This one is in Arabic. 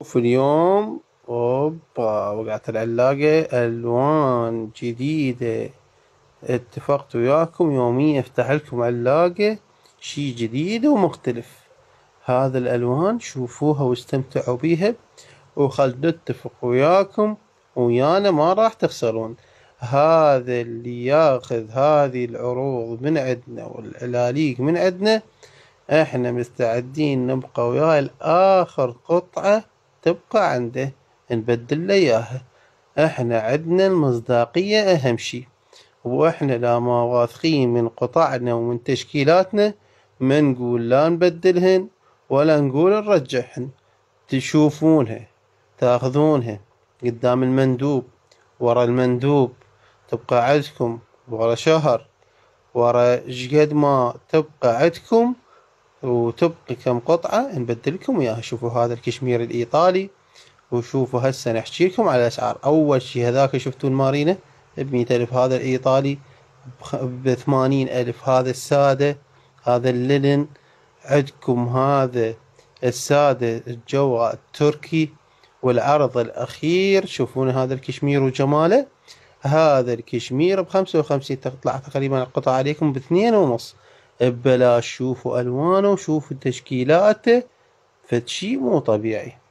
في اليوم وقعت العلاقة ألوان جديدة. اتفقت وياكم يوميا افتح لكم علاقة شي جديد ومختلف. هذا الألوان شوفوها واستمتعوا بيها، وخل نتفق وياكم ويانا ما راح تخسرون. هذا اللي ياخذ هذه العروض من عندنا والعلاليق من عندنا، احنا مستعدين نبقى وياه لآخر قطعة تبقى عنده نبدل له اياها. احنا عندنا المصداقية اهم شي، واحنا لا ما واثقين من قطعنا ومن تشكيلاتنا ما نقول لا نبدلهن ولا نقول نرجعهن. تشوفونها تاخذونها قدام المندوب ورا المندوب، تبقى عندكم ورا شهر، ورا شقد ما تبقى عندكم وتبقي كم قطعة نبدلكم وياها. شوفوا هذا الكشمير الإيطالي، وشوفوا هسه نحكي لكم على الأسعار. أول شي هذاك شفتوا المارينة ب100,000، هذا الإيطالي ب80,000، هذا السادة، هذا اللينن عندكم، هذا السادة الجوهر التركي. والعرض الأخير شوفون هذا الكشمير وجماله، هذا الكشمير ب55 تطلع تقريبا القطعة عليكم ب2.5 ببلاش. شوفوا ألوانه وشوفوا تشكيلاته، فد شي مو طبيعي.